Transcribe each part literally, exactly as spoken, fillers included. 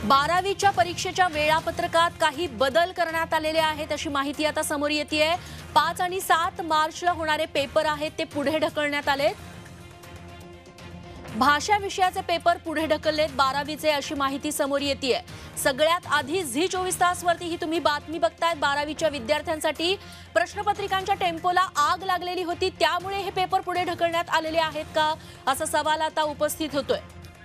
बारावीच्या परीक्षेच्या वेळापत्रकात काही बदल करण्यात आलेले आहेत अशी माहिती आता समोर येतेय। पाच आणि सात मार्चला होणारे पेपर आहेत ते पुढे ढकलण्यात आले। भाषा विषयाचे पेपर पुढे ढकललेत बारावीचे अशी माहिती समोर येतेय। सगळ्यात आधी झी चोवीस तास वरती ही तुम्ही बातमी बघतायत। बारावीच्या विद्यार्थ्यांसाठी प्रश्नपत्रिकांच्या टेम्पोला आग लागलेली होती, त्यामुळे हे पेपर पुढे ढकलण्यात आलेले आहेत का असा सवाल आता उपस्थित होतोय।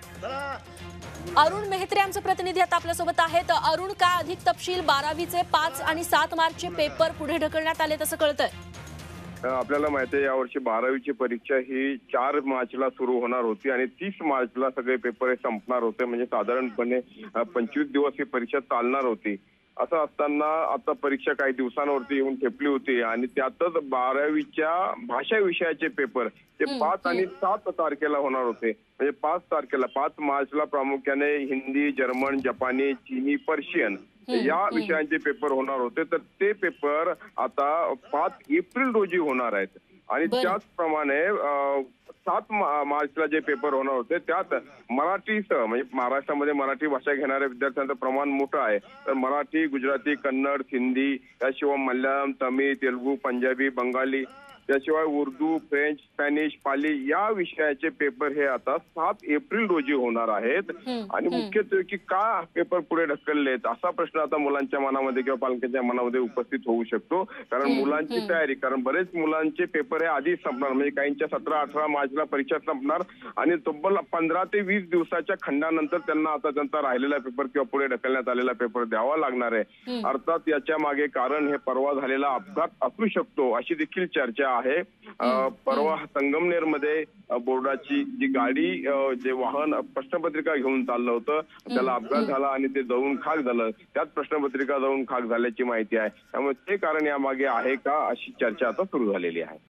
अरुण मेहत्रे आमचे प्रतिनिधी आता आपल्या सोबत आहेत। अरुण, काय अधिक तपशील? बारावीचे पाच आणि सात मार्चचे पेपर पुढे ढकलण्यात आले तसं कळतंय। आपल्याला माहिती आहे यावर्षी बारावीची परीक्षा ही चार मार्चला सुरू होणार होती आणि तीस मार्चला सगळे पेपर हे संपणार होते। म्हणजे साधारणपणे पंचवीस दिवस ही परीक्षा चालणार होती। असं असताना आता परीक्षा काही दिवसांवरती येऊन ठेपली होती आणि त्यातच बारावीच्या भाषा विषयाचे पेपर ते पाच आणि सात तारखेला होणार होते। म्हणजे पाच तारखेला पाच मार्चला प्रामुख्याने हिंदी, जर्मन, जपानी, चीनी, पर्शियन या विषयांचे पेपर होणार होते। तर ते पेपर आता पाच एप्रिल रोजी होणार आहेत आणि त्याचप्रमाणे सात मार्चला जे पेपर होणार होते त्यात मराठीसह म्हणजे महाराष्ट्रामध्ये मराठी भाषा घेणाऱ्या विद्यार्थ्यांचं प्रमाण मोठं आहे। तर मराठी, गुजराती, कन्नड, हिंदी, त्याशिवाय मल्याळम, तमिळ, तेलुगू, पंजाबी, बंगाली, त्याशिवाय उर्दू, फ्रेंच, स्पॅनिश, पाली या विषयाचे पेपर हे आता सात एप्रिल रोजी होणार आहेत। आणि मुख्यत्वे की का पेपर पुढे ढकललेत असा प्रश्न आता मुलांच्या मनामध्ये किंवा पालकांच्या मनामध्ये उपस्थित होऊ शकतो। कारण मुलांची तयारी, कारण बरेच मुलांचे पेपर हे आधीच संपणार, म्हणजे काहींच्या सतरा अठरा मार्चला परीक्षा संपणार आणि तब्बल पंधरा ते वीस दिवसाच्या खंडानंतर त्यांना आता त्यांचा राहिलेला पेपर किंवा पुढे ढकलण्यात आलेला पेपर द्यावा लागणार आहे। अर्थात याच्या मागे कारण हे परवा झालेला अपघात असू शकतो अशी देखील चर्चा आहे। परवा संगमनेर मध्ये बोर्डाची जी गाडी जे वाहन प्रश्नपत्रिका घेऊन चाललं होतं त्याला अपघात झाला आणि ते जळून खाक झालं। त्यात प्रश्नपत्रिका जळून खाक झाल्याची माहिती आहे। त्यामुळे ते कारण यामागे आहे का अशी चर्चा आता सुरू झालेली आहे।